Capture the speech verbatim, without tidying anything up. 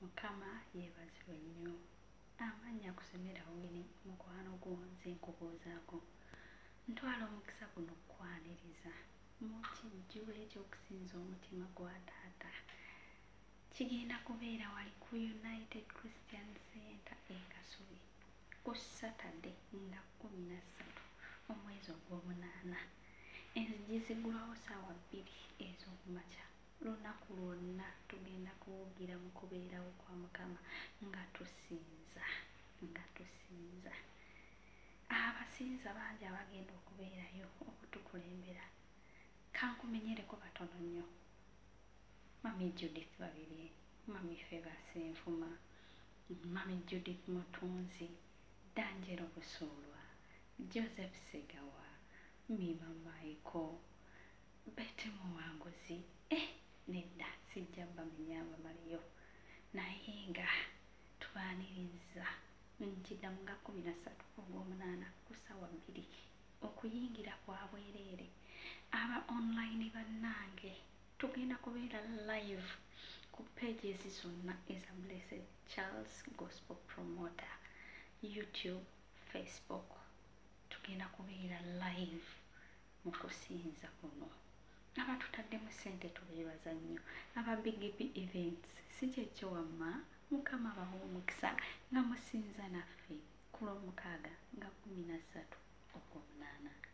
Mukama yeebazibwe nnyo. Amannya kusemera wini mukwano gonze nkubuuzaako. Ntwala omukisa guno okukwaniriza mu kijjulo eky'okusinza omutima gwa taata. Kigenda kubeera wali ku United Christian Center e Kasubi ku Saturday nga kkumi na ssatu omwezi ogw'omunaana. Enzigi ziggulwawo ssaawa bbiri ez'okumakya. Lunaku lwonna tugenda kuwugira mu kubeerawo kwa Mukama nga tusinza nga tusinza. Abasinza bangi abagenda okubeerayo okutukulembera. Kankumenyereko batono nnyo. Mami Judith Babirye, Mami Favour Ssenfuma, Mami Judith Mutunzi, Danjero Busuulwa, Joseph Segawa, Mima Michael, Betty Muwanguzi, eh nedda sijja bamenya bamaliyo naye nga twaniriza nkiddamu nga kkumi na ssatu ogw'omunaana ku ssaawa bbiri okuyingira kwa bwereere. Aba online bannange tugenda kubeera live ku pages zonna eza Blessed Charles Gospel Promoter, YouTube, Facebook. Tugenda kubeera live mu kusinza kuno. Abatutaddemu ssente tubeebaza nnyo. Aba Big B Events si kyekyo wamma, Mukama abawa omukisa nga musinza naffe ku lw'omukaaga nga kkumi na ssatu ogw'omunaana.